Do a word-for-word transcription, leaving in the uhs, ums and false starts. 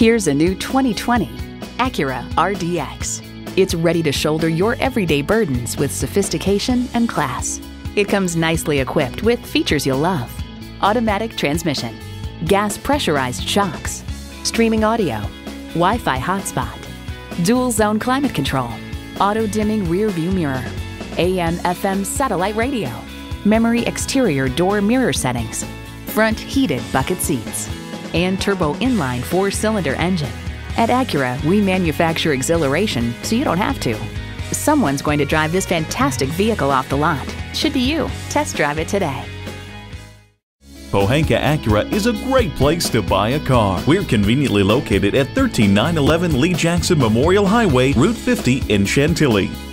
Here's a new twenty twenty Acura R D X. It's ready to shoulder your everyday burdens with sophistication and class. It comes nicely equipped with features you'll love: automatic transmission, gas pressurized shocks, streaming audio, Wi-Fi hotspot, dual zone climate control, auto dimming rear view mirror, A M F M satellite radio, memory exterior door mirror settings, front heated bucket seats, and turbo inline four-cylinder engine. At Acura, we manufacture exhilaration so you don't have to. Someone's going to drive this fantastic vehicle off the lot. Should be you. Test drive it today. Pohanka Acura is a great place to buy a car. We're conveniently located at one three nine one one Lee Jackson Memorial Highway, Route fifty in Chantilly.